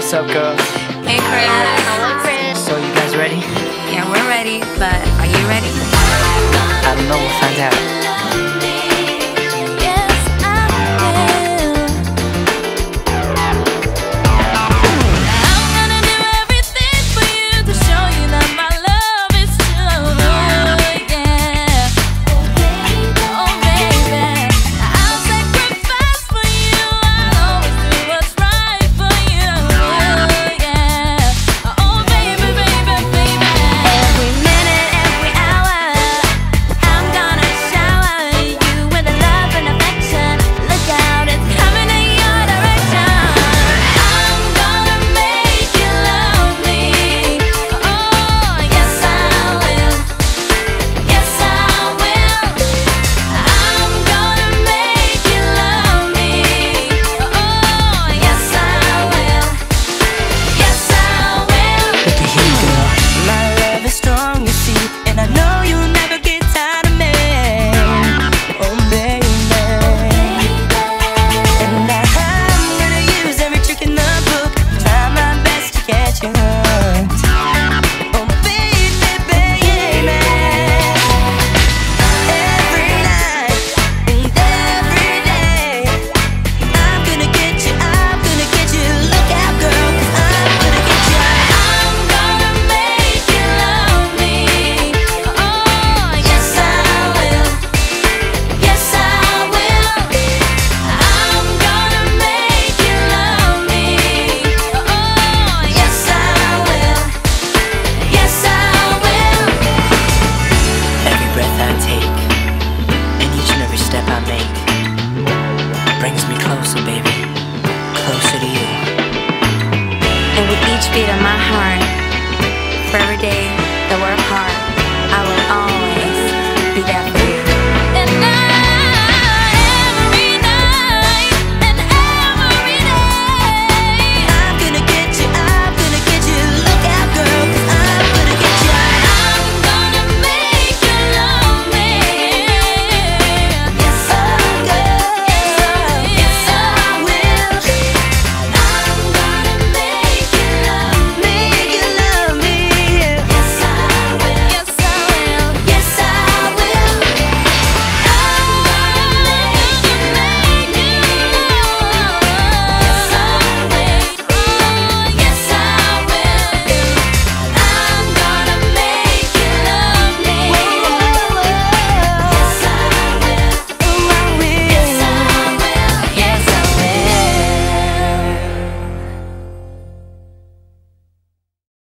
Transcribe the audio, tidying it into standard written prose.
What's up, girls? Hey, Chris. Hello, Chris. So you guys ready? Yeah, we're ready, but are you ready? I don't know, we'll find out. Brings me closer, baby, closer to you. And with each beat of my heart, forever day